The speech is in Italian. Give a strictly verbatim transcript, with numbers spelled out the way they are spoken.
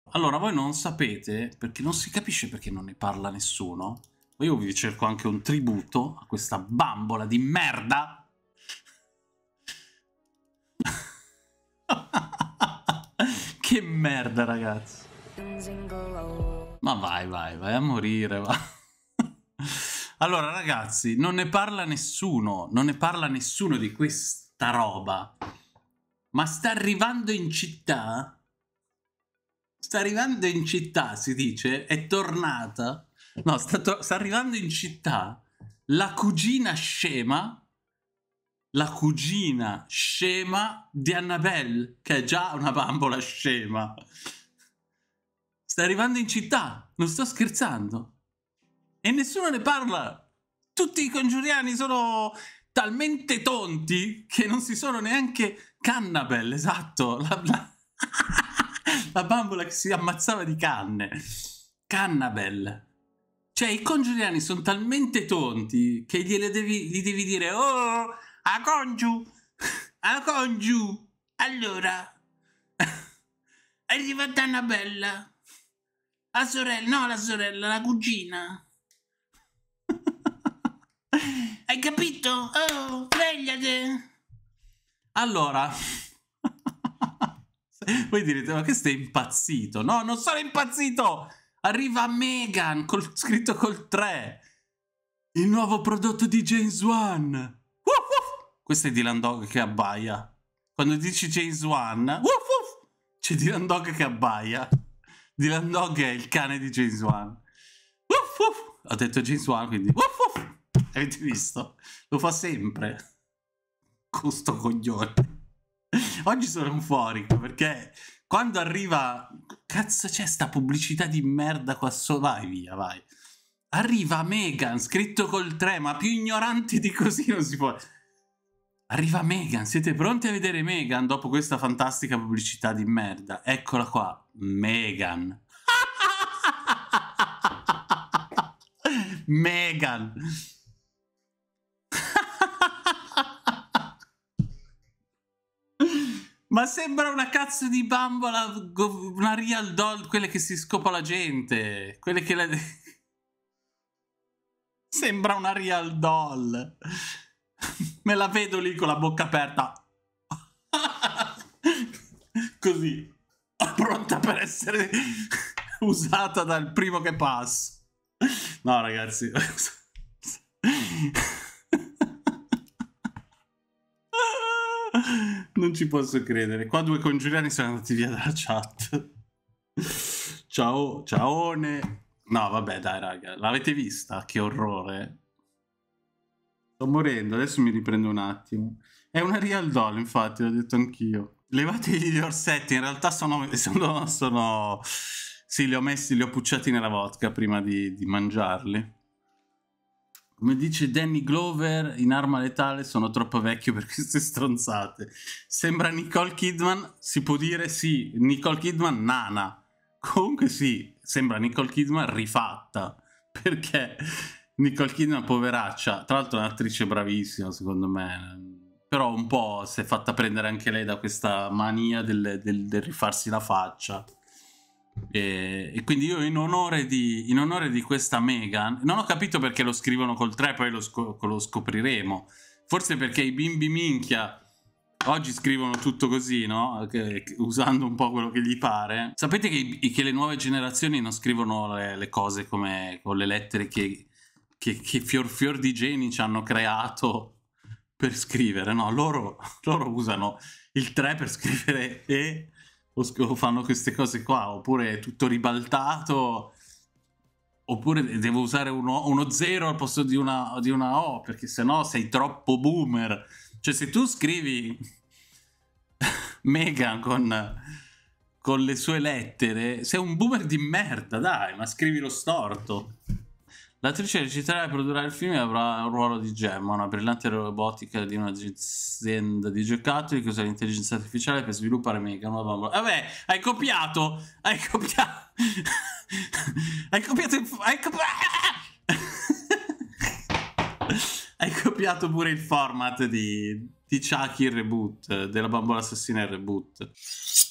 Allora, voi non sapete, perché non si capisce perché non ne parla nessuno. Io vi cerco anche un tributo a questa bambola di merda. Che merda, ragazzi. Ma vai, vai, vai a morire, va. Allora, ragazzi, non ne parla nessuno. Non ne parla nessuno di questa roba. Ma sta arrivando in città... Sta arrivando in città, si dice, è tornata. No, sta, to sta arrivando in città la cugina scema, la cugina scema di Annabelle, che è già una bambola scema. Sta arrivando in città, non sto scherzando. E nessuno ne parla. Tutti i congiuriani sono talmente tonti che non si sono neanche... Cannabelle, esatto, la... la... La bambola che si ammazzava di canne. Cannabelle. Cioè, i congiuriani sono talmente tonti che gliele devi, gli devi dire: oh, a congiu, a congiu. Allora, è arrivata Annabella. La sorella, no, la sorella, la cugina. Hai capito? Oh, svegliate. Allora... Voi direte, ma che stai impazzito? No, non sono impazzito! Arriva Megan, col, scritto col tre. Il nuovo prodotto di James Wan. Uh, uh. Questo è Dylan Dog che abbaia. Quando dici James Wan, uh, uh. c'è Dylan Dog che abbaia. Dylan Dog è il cane di James Wan. Uh, uh. Ho detto James Wan, quindi... Uh, uh. Avete visto? Lo fa sempre. Con sto coglione. Oggi sono euforico perché quando arriva... Cazzo c'è sta pubblicità di merda qua sotto? Vai via, vai. Arriva Megan, scritto col tre, ma più ignoranti di così non si può. Arriva Megan, siete pronti a vedere Megan dopo questa fantastica pubblicità di merda? Eccola qua, Megan. Megan. Ma sembra una cazzo di bambola, una real doll, quelle che si scopa la gente, quelle che la... Sembra una real doll. Me la vedo lì con la bocca aperta. Così, pronta per essere usata dal primo che passa. No, ragazzi. Non ci posso credere. Qua due congiuriani sono andati via dalla chat. Ciao, ciaone. No, vabbè, dai, raga. L'avete vista? Che orrore. Sto morendo. Adesso mi riprendo un attimo. È una real doll, infatti, l'ho detto anch'io. Levategli gli orsetti. In realtà sono... sono, sono... Sì, li ho messi, li ho pucciati nella vodka prima di, di mangiarli. Come dice Danny Glover, in Arma Letale sono troppo vecchio per queste stronzate. Sembra Nicole Kidman, si può dire sì, Nicole Kidman nana. Comunque sì, sembra Nicole Kidman rifatta. Perché Nicole Kidman poveraccia, tra l'altro è un'attrice bravissima secondo me. Però un po' si è fatta prendere anche lei da questa mania del, del, del rifarsi la faccia. E, e quindi io in onore, di, in onore di questa Megan, non ho capito perché lo scrivono col tre, poi lo, sco lo scopriremo. Forse perché i bimbi minchia oggi scrivono tutto così, no? Che, che, usando un po' quello che gli pare. Sapete che, che le nuove generazioni non scrivono le, le cose come con le lettere che, che, che fior fior di geni ci hanno creato per scrivere, no? Loro, loro usano il tre per scrivere E... o fanno queste cose qua, oppure è tutto ribaltato, oppure devo usare uno, uno zero al posto di una, di una O, perché sennò sei troppo boomer. Cioè se tu scrivi Megan con, con le sue lettere, sei un boomer di merda, dai, ma scrivi lo storto. L'attrice reciterà e produrrà il film e avrà un ruolo di Gemma, una brillante robotica di un'azienda di giocattoli che usa l'intelligenza artificiale per sviluppare Megan, una bambola. Vabbè, hai copiato! Hai copiato! hai copiato il... Hai, copi... hai copiato pure il format di, di Chucky il reboot, della bambola assassina il reboot.